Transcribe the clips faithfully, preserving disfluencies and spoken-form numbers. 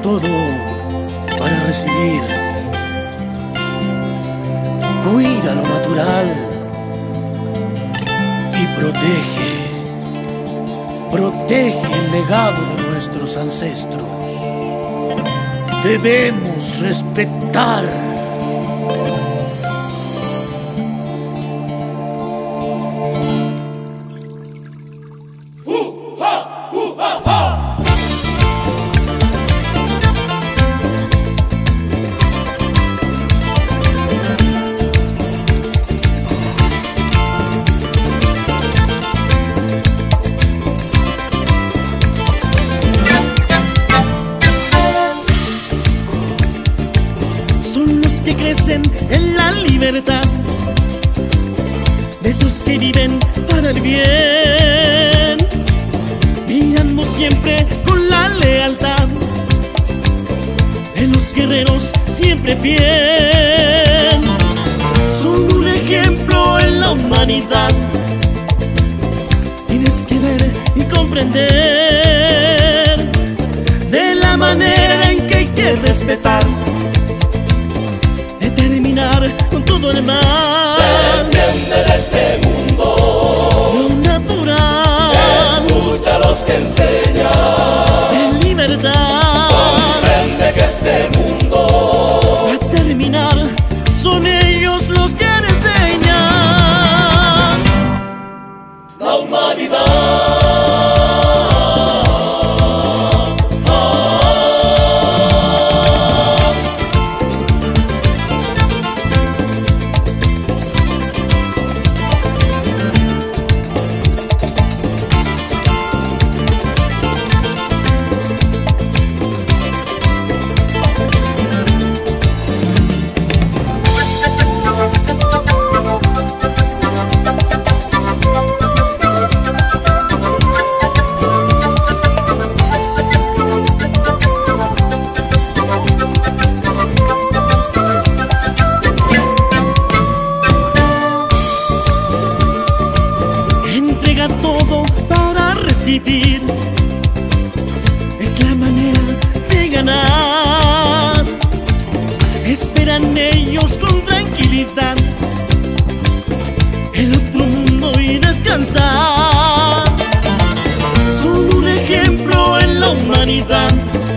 todo para recibir. Cuida lo natural y protege, protege el legado de nuestros ancestros. Debemos respetar. Que crecen en la libertad, de esos que viven para el bien, mirando siempre con la lealtad de los guerreros siempre bien. Son un ejemplo en la humanidad, tienes que ver y comprender de la manera en que hay que respetar, con todo el mar. Defiende de este mundo lo natural. Escucha a los que enseñan de libertad. Comprende que este mundo va a terminar. Son ellos los que enseñan la humanidad. Todo para recibir, es la manera de ganar. Esperan ellos con tranquilidad el otro mundo y descansar. Son un ejemplo en la humanidad,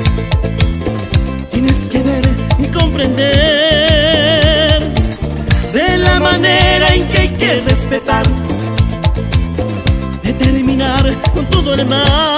tienes que ver y comprender de la manera en que hay que respetar, terminar con todo el mal.